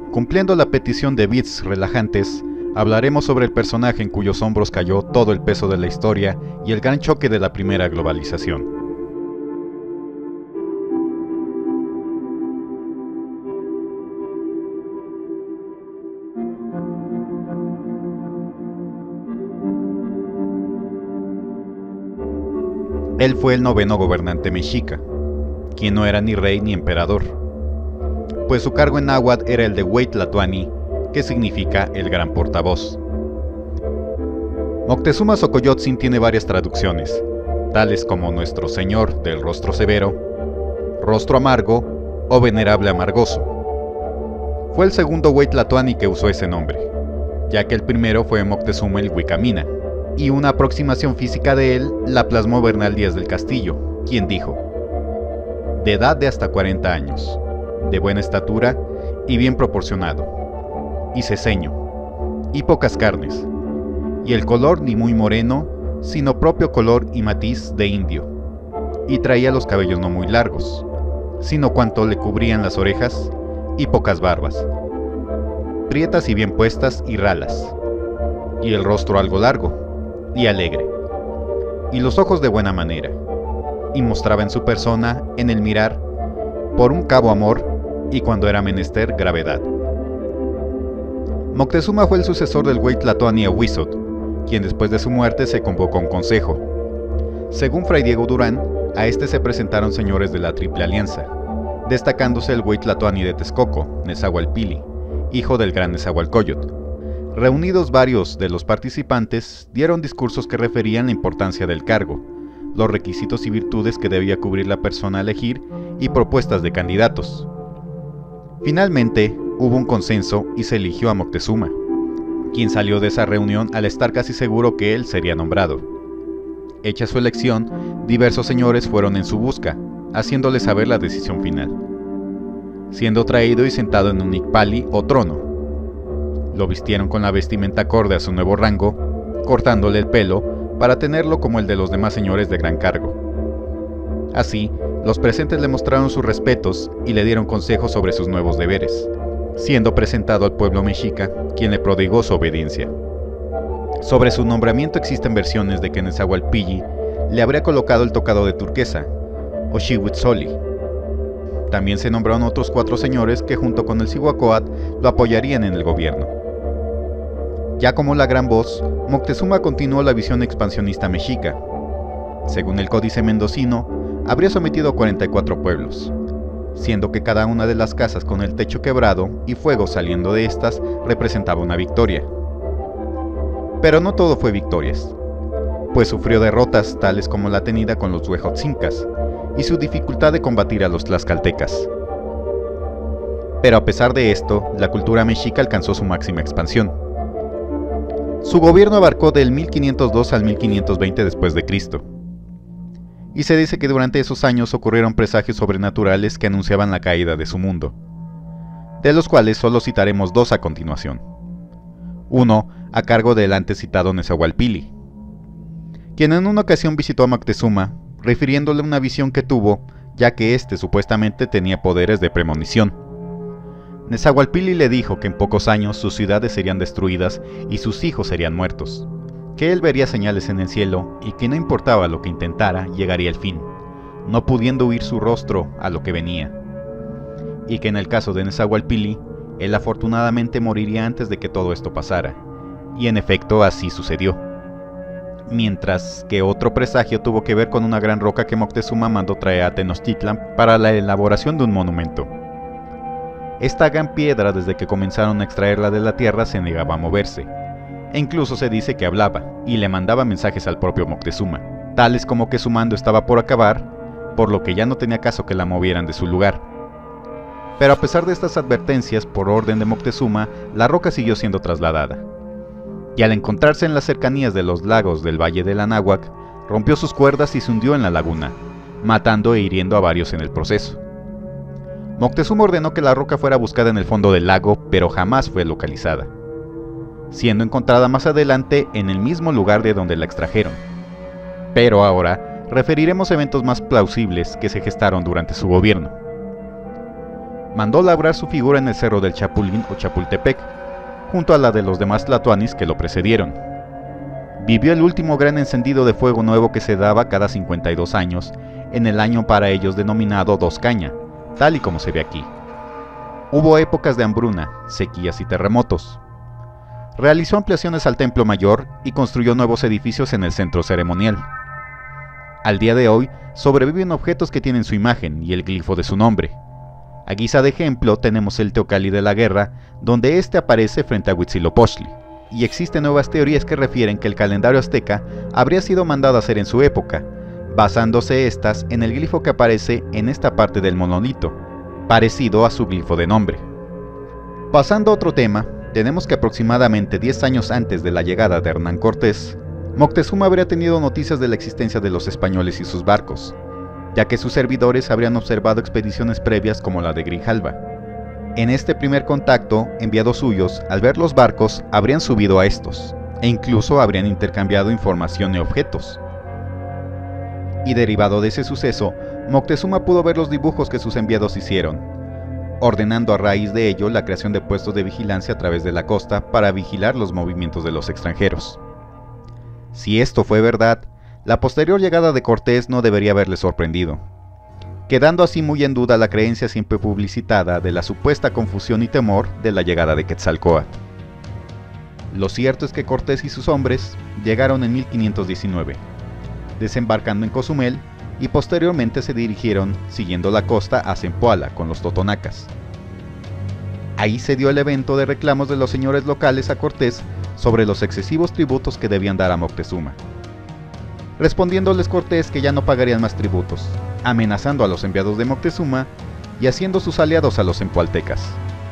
Cumpliendo la petición de beats relajantes, hablaremos sobre el personaje en cuyos hombros cayó todo el peso de la historia y el gran choque de la primera globalización. Él fue el noveno gobernante mexica, quien no era ni rey ni emperador, pues su cargo en náhuatl era el de Hueytlatoani, que significa el gran portavoz. Moctezuma Xocoyotzin tiene varias traducciones, tales como Nuestro Señor del Rostro Severo, Rostro Amargo o Venerable Amargoso. Fue el segundo Hueytlatoani que usó ese nombre, ya que el primero fue Moctezuma el Huicamina, y una aproximación física de él la plasmó Bernal Díaz del Castillo, quien dijo: de edad de hasta 40 años, de buena estatura y bien proporcionado, y ceseño, y pocas carnes, y el color ni muy moreno, sino propio color y matiz de indio, y traía los cabellos no muy largos, sino cuanto le cubrían las orejas, y pocas barbas, prietas y bien puestas y ralas, y el rostro algo largo y alegre, y los ojos de buena manera, y mostraba en su persona, en el mirar, por un cabo amor, y cuando era menester gravedad. Moctezuma fue el sucesor del Hueytlatoani Ahuizotl, quien después de su muerte se convocó un consejo. Según Fray Diego Durán, a este se presentaron señores de la Triple Alianza, destacándose el Hueytlatoani de Texcoco, Nezahualpilli, hijo del gran Nezahualcóyotl. Reunidos varios de los participantes, dieron discursos que referían la importancia del cargo, los requisitos y virtudes que debía cubrir la persona a elegir y propuestas de candidatos. Finalmente, hubo un consenso y se eligió a Moctezuma, quien salió de esa reunión al estar casi seguro que él sería nombrado. Hecha su elección, diversos señores fueron en su busca, haciéndole saber la decisión final, siendo traído y sentado en un icpali o trono. Lo vistieron con la vestimenta acorde a su nuevo rango, cortándole el pelo para tenerlo como el de los demás señores de gran cargo. Así, los presentes le mostraron sus respetos y le dieron consejos sobre sus nuevos deberes, siendo presentado al pueblo mexica, quien le prodigó su obediencia. Sobre su nombramiento existen versiones de que Nezahualpilli le habría colocado el tocado de turquesa, o Xihuitzoli. También se nombraron otros 4 señores que junto con el Cihuacóatl lo apoyarían en el gobierno. Ya como la gran voz, Moctezuma continuó la visión expansionista mexica. Según el Códice Mendocino, habría sometido 44 pueblos, siendo que cada una de las casas con el techo quebrado y fuego saliendo de estas representaba una victoria. Pero no todo fue victorias, pues sufrió derrotas tales como la tenida con los huejotzincas y su dificultad de combatir a los tlaxcaltecas. Pero a pesar de esto, la cultura mexica alcanzó su máxima expansión. Su gobierno abarcó del 1502 al 1520 después de Cristo, y se dice que durante esos años ocurrieron presagios sobrenaturales que anunciaban la caída de su mundo, de los cuales solo citaremos 2 a continuación. Uno a cargo del antes citado Nezahualpilli, quien en una ocasión visitó a Moctezuma, refiriéndole una visión que tuvo, ya que éste supuestamente tenía poderes de premonición. Nezahualpilli le dijo que en pocos años sus ciudades serían destruidas y sus hijos serían muertos, que él vería señales en el cielo y que no importaba lo que intentara, llegaría el fin, no pudiendo huir su rostro a lo que venía, y que en el caso de Nezahualpilli, él afortunadamente moriría antes de que todo esto pasara, y en efecto así sucedió. Mientras que otro presagio tuvo que ver con una gran roca que Moctezuma mandó traer a Tenochtitlan para la elaboración de un monumento. Esta gran piedra, desde que comenzaron a extraerla de la tierra, se negaba a moverse, e incluso se dice que hablaba, y le mandaba mensajes al propio Moctezuma, tales como que su mando estaba por acabar, por lo que ya no tenía caso que la movieran de su lugar. Pero a pesar de estas advertencias, por orden de Moctezuma, la roca siguió siendo trasladada, y al encontrarse en las cercanías de los lagos del Valle del Anáhuac, rompió sus cuerdas y se hundió en la laguna, matando e hiriendo a varios en el proceso. Moctezuma ordenó que la roca fuera buscada en el fondo del lago, pero jamás fue localizada, siendo encontrada más adelante en el mismo lugar de donde la extrajeron. Pero ahora referiremos eventos más plausibles que se gestaron durante su gobierno. mandó labrar su figura en el cerro del Chapulín o Chapultepec, junto a la de los demás tlatoanis que lo precedieron. Vivió el último gran encendido de fuego nuevo que se daba cada 52 años, en el año para ellos denominado Dos Caña, tal y como se ve aquí. Hubo épocas de hambruna, sequías y terremotos. Realizó ampliaciones al Templo Mayor y construyó nuevos edificios en el centro ceremonial. Al día de hoy, sobreviven objetos que tienen su imagen y el glifo de su nombre. A guisa de ejemplo tenemos el Teocalli de la Guerra, donde este aparece frente a Huitzilopochtli, y existen nuevas teorías que refieren que el calendario azteca habría sido mandado a hacer en su época, basándose estas en el glifo que aparece en esta parte del monolito, parecido a su glifo de nombre. Pasando a otro tema, tenemos que aproximadamente 10 años antes de la llegada de Hernán Cortés, Moctezuma habría tenido noticias de la existencia de los españoles y sus barcos, ya que sus servidores habrían observado expediciones previas como la de Grijalva. En este primer contacto, enviados suyos, al ver los barcos, habrían subido a estos, e incluso habrían intercambiado información y objetos. Y derivado de ese suceso, Moctezuma pudo ver los dibujos que sus enviados hicieron, ordenando a raíz de ello la creación de puestos de vigilancia a través de la costa para vigilar los movimientos de los extranjeros. Si esto fue verdad, la posterior llegada de Cortés no debería haberle sorprendido, quedando así muy en duda la creencia siempre publicitada de la supuesta confusión y temor de la llegada de Quetzalcóatl. Lo cierto es que Cortés y sus hombres llegaron en 1519, desembarcando en Cozumel, y posteriormente se dirigieron, siguiendo la costa, a Zempoala con los totonacas. Ahí se dio el evento de reclamos de los señores locales a Cortés sobre los excesivos tributos que debían dar a Moctezuma, respondiéndoles Cortés que ya no pagarían más tributos, amenazando a los enviados de Moctezuma y haciendo sus aliados a los zempoaltecas.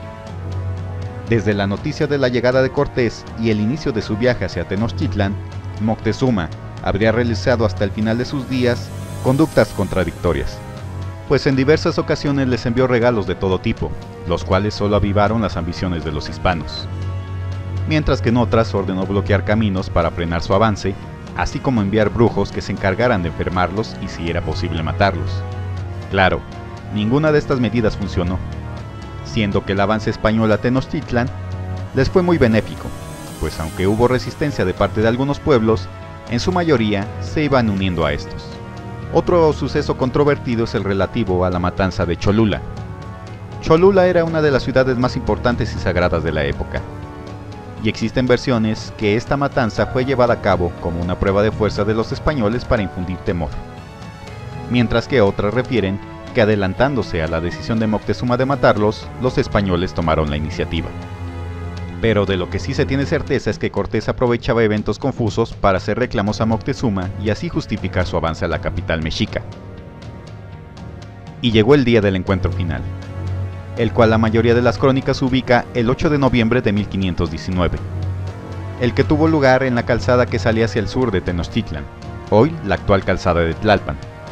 Desde la noticia de la llegada de Cortés y el inicio de su viaje hacia Tenochtitlan, Moctezuma habría realizado hasta el final de sus días conductas contradictorias, pues en diversas ocasiones les envió regalos de todo tipo, los cuales solo avivaron las ambiciones de los hispanos, mientras que en otras ordenó bloquear caminos para frenar su avance, así como enviar brujos que se encargaran de enfermarlos y si era posible matarlos. Claro, ninguna de estas medidas funcionó, siendo que el avance español a Tenochtitlan les fue muy benéfico, pues aunque hubo resistencia de parte de algunos pueblos, en su mayoría se iban uniendo a estos. Otro suceso controvertido es el relativo a la matanza de Cholula. Cholula era una de las ciudades más importantes y sagradas de la época, y existen versiones que esta matanza fue llevada a cabo como una prueba de fuerza de los españoles para infundir temor, mientras que otras refieren que adelantándose a la decisión de Moctezuma de matarlos, los españoles tomaron la iniciativa. Pero de lo que sí se tiene certeza es que Cortés aprovechaba eventos confusos para hacer reclamos a Moctezuma y así justificar su avance a la capital mexica. Y llegó el día del encuentro final, el cual la mayoría de las crónicas ubica el 8 de noviembre de 1519, el que tuvo lugar en la calzada que salía hacia el sur de Tenochtitlan, hoy la actual calzada de Tlalpan.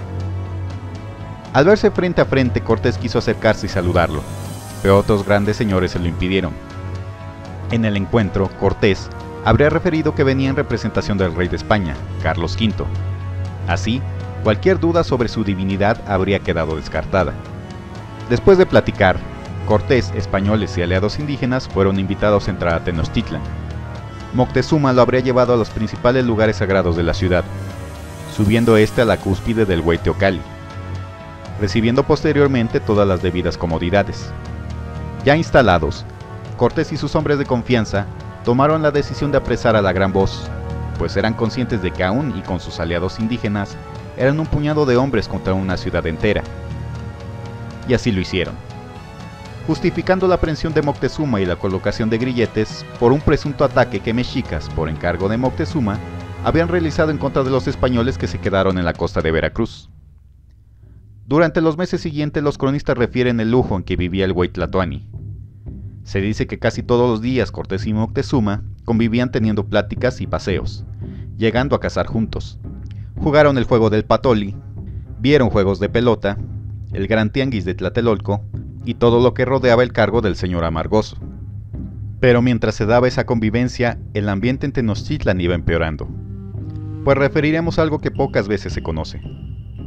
Al verse frente a frente, Cortés quiso acercarse y saludarlo, pero otros grandes señores se lo impidieron. En el encuentro, Cortés habría referido que venía en representación del rey de España, Carlos V. Así, cualquier duda sobre su divinidad habría quedado descartada. Después de platicar, Cortés, españoles y aliados indígenas fueron invitados a entrar a Tenochtitlan. Moctezuma lo habría llevado a los principales lugares sagrados de la ciudad, subiendo este a la cúspide del Teocalli, recibiendo posteriormente todas las debidas comodidades. Ya instalados, Cortés y sus hombres de confianza tomaron la decisión de apresar a la gran voz, pues eran conscientes de que aún y con sus aliados indígenas, eran un puñado de hombres contra una ciudad entera. Y así lo hicieron, justificando la aprehensión de Moctezuma y la colocación de grilletes por un presunto ataque que mexicas, por encargo de Moctezuma, habían realizado en contra de los españoles que se quedaron en la costa de Veracruz. Durante los meses siguientes los cronistas refieren el lujo en que vivía el Hueytlatoani. Se dice que casi todos los días Cortés y Moctezuma convivían teniendo pláticas y paseos, llegando a cazar juntos. Jugaron el juego del patoli, vieron juegos de pelota, el gran tianguis de Tlatelolco y todo lo que rodeaba el cargo del señor Amargoso. Pero mientras se daba esa convivencia, el ambiente en Tenochtitlan iba empeorando, pues referiremos algo que pocas veces se conoce.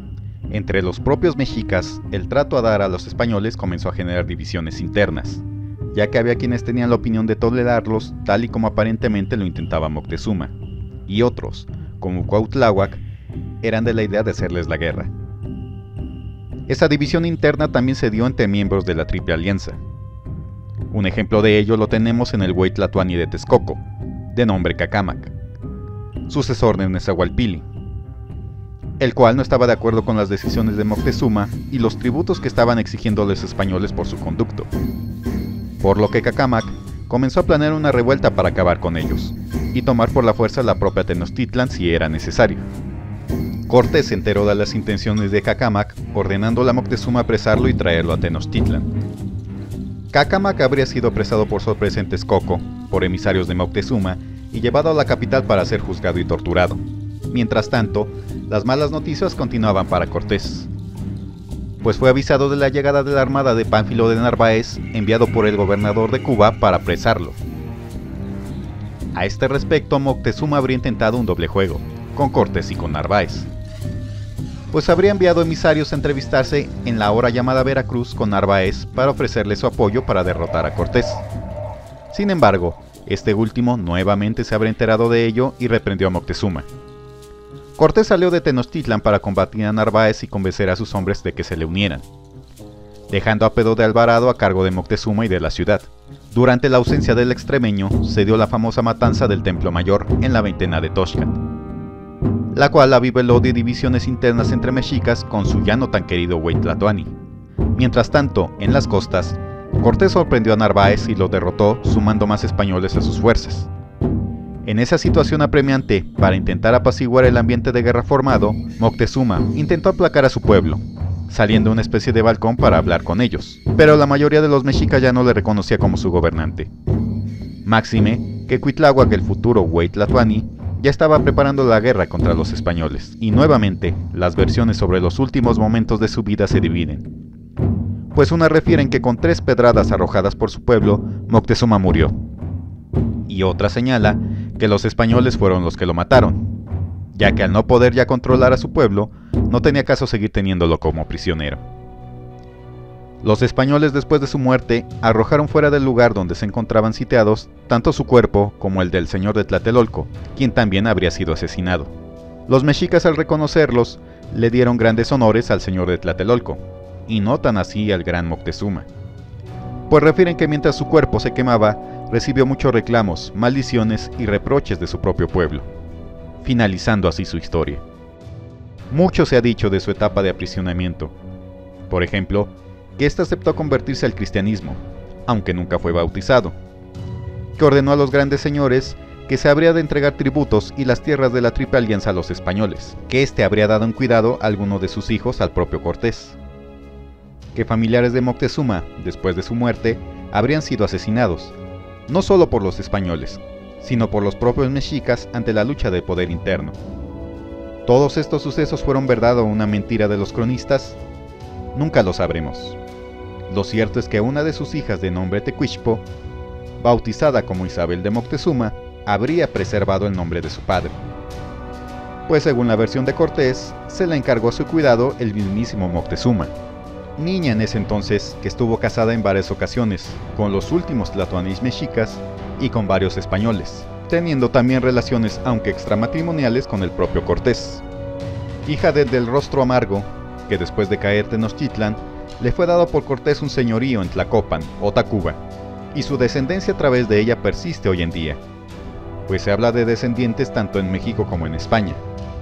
Entre los propios mexicas, el trato a dar a los españoles comenzó a generar divisiones internas, ya que había quienes tenían la opinión de tolerarlos tal y como aparentemente lo intentaba Moctezuma, y otros, como Cuauhtémoc, eran de la idea de hacerles la guerra. Esa división interna también se dio entre miembros de la Triple Alianza. Un ejemplo de ello lo tenemos en el Güey Tlatoani de Texcoco, de nombre Cacámac, sucesor de Nezahualpilli, el cual no estaba de acuerdo con las decisiones de Moctezuma y los tributos que estaban exigiendo los españoles por su conducto, por lo que Cacámac comenzó a planear una revuelta para acabar con ellos, y tomar por la fuerza la propia Tenochtitlan si era necesario. Cortés se enteró de las intenciones de Cacámac, ordenándole a Moctezuma apresarlo y traerlo a Tenochtitlan. Cacámac habría sido apresado por sorpresa en Texcoco, por emisarios de Moctezuma, y llevado a la capital para ser juzgado y torturado. Mientras tanto, las malas noticias continuaban para Cortés, pues fue avisado de la llegada de la armada de Pánfilo de Narváez, enviado por el gobernador de Cuba para apresarlo. A este respecto, Moctezuma habría intentado un doble juego, con Cortés y con Narváez, pues habría enviado emisarios a entrevistarse en la ahora llamada Veracruz con Narváez para ofrecerle su apoyo para derrotar a Cortés. Sin embargo, este último nuevamente se habría enterado de ello y reprendió a Moctezuma. Cortés salió de Tenochtitlan para combatir a Narváez y convencer a sus hombres de que se le unieran, dejando a Pedro de Alvarado a cargo de Moctezuma y de la ciudad. Durante la ausencia del extremeño, se dio la famosa matanza del Templo Mayor en la veintena de Toxtla, la cual aviva el odio y divisiones internas entre mexicas con su ya no tan querido Güey Tlatoani. Mientras tanto, en las costas, Cortés sorprendió a Narváez y lo derrotó sumando más españoles a sus fuerzas. En esa situación apremiante, para intentar apaciguar el ambiente de guerra formado, Moctezuma intentó aplacar a su pueblo, saliendo a una especie de balcón para hablar con ellos, pero la mayoría de los mexicas ya no le reconocía como su gobernante. Máxime que Cuitláhuac, el futuro Güey Tlatoani, ya estaba preparando la guerra contra los españoles, y nuevamente las versiones sobre los últimos momentos de su vida se dividen, pues unas refieren que con 3 pedradas arrojadas por su pueblo, Moctezuma murió, y otra señala que los españoles fueron los que lo mataron, ya que al no poder ya controlar a su pueblo, no tenía caso seguir teniéndolo como prisionero. Los españoles, después de su muerte, arrojaron fuera del lugar donde se encontraban sitiados tanto su cuerpo como el del señor de Tlatelolco, quien también habría sido asesinado. Los mexicas, al reconocerlos, le dieron grandes honores al señor de Tlatelolco, y no tan así al gran Moctezuma, pues refieren que mientras su cuerpo se quemaba, recibió muchos reclamos, maldiciones y reproches de su propio pueblo, finalizando así su historia. Mucho se ha dicho de su etapa de aprisionamiento. Por ejemplo, que éste aceptó convertirse al cristianismo, aunque nunca fue bautizado, que ordenó a los grandes señores que se habría de entregar tributos y las tierras de la Triple Alianza a los españoles, que éste habría dado en cuidado a alguno de sus hijos al propio Cortés, que familiares de Moctezuma, después de su muerte, habrían sido asesinados, no solo por los españoles, sino por los propios mexicas ante la lucha de poder interno. ¿Todos estos sucesos fueron verdad o una mentira de los cronistas? Nunca lo sabremos. Lo cierto es que una de sus hijas de nombre Tecuichpo, bautizada como Isabel de Moctezuma, habría preservado el nombre de su padre, pues según la versión de Cortés, se le encargó su cuidado el mismísimo Moctezuma, niña en ese entonces que estuvo casada en varias ocasiones con los últimos tlatoanis mexicas y con varios españoles, teniendo también relaciones aunque extramatrimoniales con el propio Cortés. Hija del Rostro Amargo, que después de caer Tenochtitlan, le fue dado por Cortés un señorío en Tlacopan o Tacuba, y su descendencia a través de ella persiste hoy en día, pues se habla de descendientes tanto en México como en España.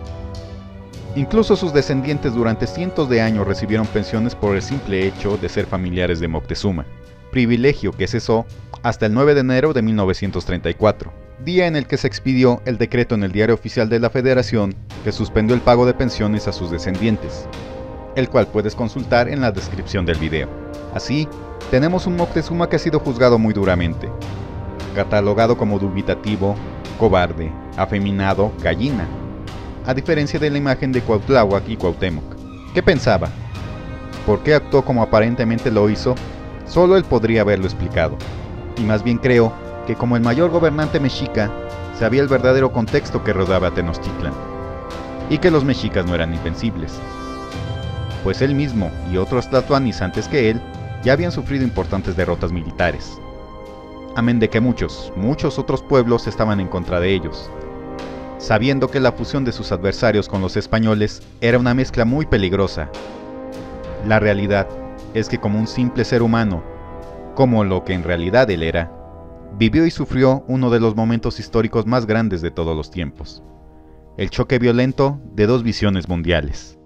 Incluso sus descendientes durante cientos de años recibieron pensiones por el simple hecho de ser familiares de Moctezuma, privilegio que cesó hasta el 9 de enero de 1934, día en el que se expidió el decreto en el Diario Oficial de la Federación que suspendió el pago de pensiones a sus descendientes, el cual puedes consultar en la descripción del video. Así, tenemos un Moctezuma que ha sido juzgado muy duramente, catalogado como dubitativo, cobarde, afeminado, gallina, a diferencia de la imagen de Cuauhtémoc y Cuauhtémoc. ¿Qué pensaba? ¿Por qué actuó como aparentemente lo hizo? Solo él podría haberlo explicado, y más bien creo que como el mayor gobernante mexica, sabía el verdadero contexto que rodeaba a Tenochtitlan, y que los mexicas no eran invencibles. pues él mismo y otros tlatoanis antes que él ya habían sufrido importantes derrotas militares. Amén de que muchos otros pueblos estaban en contra de ellos, sabiendo que la fusión de sus adversarios con los españoles era una mezcla muy peligrosa. La realidad es que como un simple ser humano, como lo que en realidad él era, vivió y sufrió uno de los momentos históricos más grandes de todos los tiempos, el choque violento de dos visiones mundiales.